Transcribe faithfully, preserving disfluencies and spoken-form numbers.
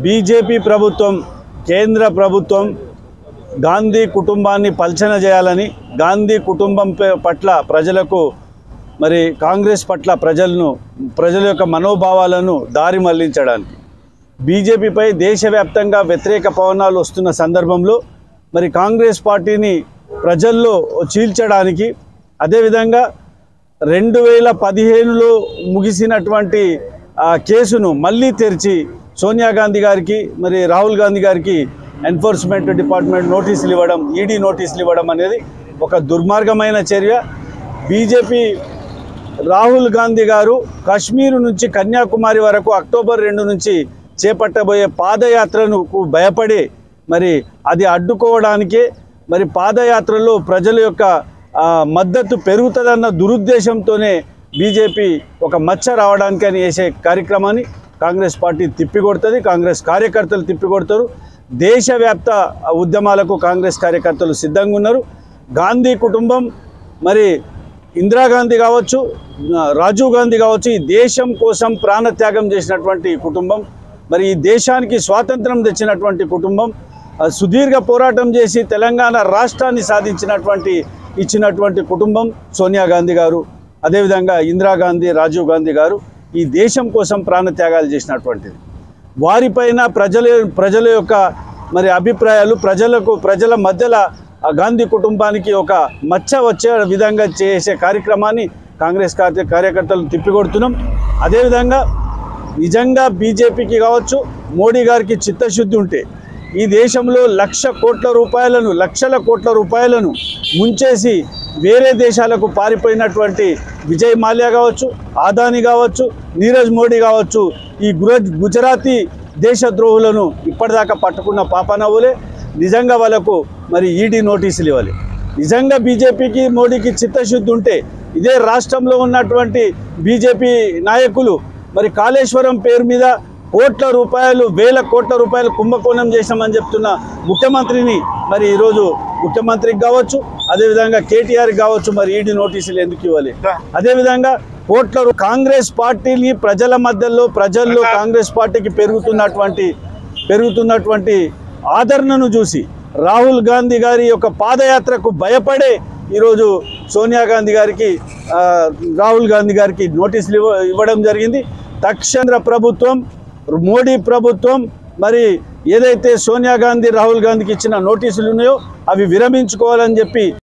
BJP ప్రభుత్వం కేంద్ర ప్రభుత్వం గాంధీ కుటుంబాన్ని పల్చన చేయాలని, గాంధీ కుటుంబం పట్ల ప్రజలకు మరి కాంగ్రెస్ పట్ల ప్రజలను ప్రజల యొక్క మనోభావాలను దారి మళ్లించడానికి బీజేపీపై దేశవ్యాప్తంగా వ్యతిరేక పవనాలు వస్తున్న సందర్భంలో మరి కాంగ్రెస్ పార్టీని ప్రజల్లో చీల్చడానికి, అదేవిధంగా రెండు వేల పదిహేనులో ముగిసినటువంటి ఆ కేసును మళ్ళీ తెరిచి సోనియా గాంధీ గారికి మరి రాహుల్ గాంధీ గారికి ఎన్ఫోర్స్మెంట్ డిపార్ట్మెంట్ నోటీసులు ఇవ్వడం, ఈడీ నోటీసులు ఇవ్వడం అనేది ఒక దుర్మార్గమైన చర్య. బీజేపీ రాహుల్ గాంధీ గారు కాశ్మీర్ నుంచి కన్యాకుమారి వరకు అక్టోబర్ రెండు నుంచి చేపట్టబోయే పాదయాత్రను భయపడి మరి అది అడ్డుకోవడానికే మరి పాదయాత్రలో ప్రజల యొక్క మద్దతు పెరుగుతుందన్న దురుద్దేశంతోనే బీజేపీ ఒక మచ్చ రావడానికి అని చేసే కార్యక్రమాన్ని కాంగ్రెస్ పార్టీ తిప్పికొడుతుంది, కాంగ్రెస్ కార్యకర్తలు తిప్పికొడతారు. దేశవ్యాప్త ఉద్యమాలకు కాంగ్రెస్ కార్యకర్తలు సిద్ధంగా ఉన్నారు. గాంధీ కుటుంబం మరి ఇందిరాగాంధీ కావచ్చు, రాజీవ్ గాంధీ కావచ్చు, ఈ దేశం కోసం ప్రాణత్యాగం చేసినటువంటి కుటుంబం, మరి ఈ దేశానికి స్వాతంత్రం తెచ్చినటువంటి కుటుంబం, సుదీర్ఘ పోరాటం చేసి తెలంగాణ రాష్ట్రాన్ని సాధించినటువంటి ఇచ్చినటువంటి కుటుంబం సోనియా గాంధీ గారు, అదేవిధంగా ఇందిరాగాంధీ, రాజీవ్ గాంధీ గారు ఈ దేశం కోసం ప్రాణత్యాగాలు చేసినటువంటిది. వారిపైన ప్రజల ప్రజల యొక్క మరి అభిప్రాయాలు ప్రజలకు ప్రజల మధ్యలో గాంధీ కుటుంబానికి ఒక మచ్చ వచ్చే విధంగా చేసే కార్యక్రమాన్ని కాంగ్రెస్ కార్యకర్తలు తిప్పికొడుతున్నాం. అదేవిధంగా నిజంగా బీజేపీకి కావచ్చు, మోడీ గారికి చిత్తశుద్ధి ఉంటే ఈ దేశంలో లక్ష కోట్ల రూపాయలను లక్షల కోట్ల రూపాయలను ముంచేసి వేరే దేశాలకు పారిపోయినటువంటి విజయ్ మాల్యా కావచ్చు, ఆదాని కావచ్చు, నీరజ్ మోడీ కావచ్చు, ఈ గుజరాతీ దేశద్రోహులను ఇప్పటిదాకా పట్టుకున్న పాపనవ్వులే. నిజంగా వాళ్ళకు మరి ఈడీ నోటీసులు ఇవ్వాలి. నిజంగా బీజేపీకి మోడీకి చిత్తశుద్ధి ఉంటే ఇదే రాష్ట్రంలో ఉన్నటువంటి బీజేపీ నాయకులు మరి కాళేశ్వరం పేరు మీద కోట్ల రూపాయలు వేల కోట్ల రూపాయలు కుంభకోణం చేశామని చెప్తున్న ముఖ్యమంత్రిని మరి ఈరోజు ముఖ్యమంత్రికి కావచ్చు, అదేవిధంగా కేటీఆర్కి కావచ్చు మరి ఈడీ నోటీసులు ఎందుకు ఇవ్వాలి? అదేవిధంగా కోట్ల కాంగ్రెస్ పార్టీని ప్రజల మధ్యలో ప్రజల్లో కాంగ్రెస్ పార్టీకి పెరుగుతున్నటువంటి పెరుగుతున్నటువంటి ఆదరణను చూసి రాహుల్ గాంధీ గారి యొక్క పాదయాత్రకు భయపడే ఈరోజు సోనియా గాంధీ గారికి రాహుల్ గాంధీ గారికి నోటీసులు ఇవ్వడం జరిగింది. తక్షణ ప్రభుత్వం, మోడీ ప్రభుత్వం మరి ఏదైతే సోనియా గాంధీ రాహుల్ గాంధీకి ఇచ్చిన నోటీసులు ఉన్నాయో అవి విరమించుకోవాలని చెప్పి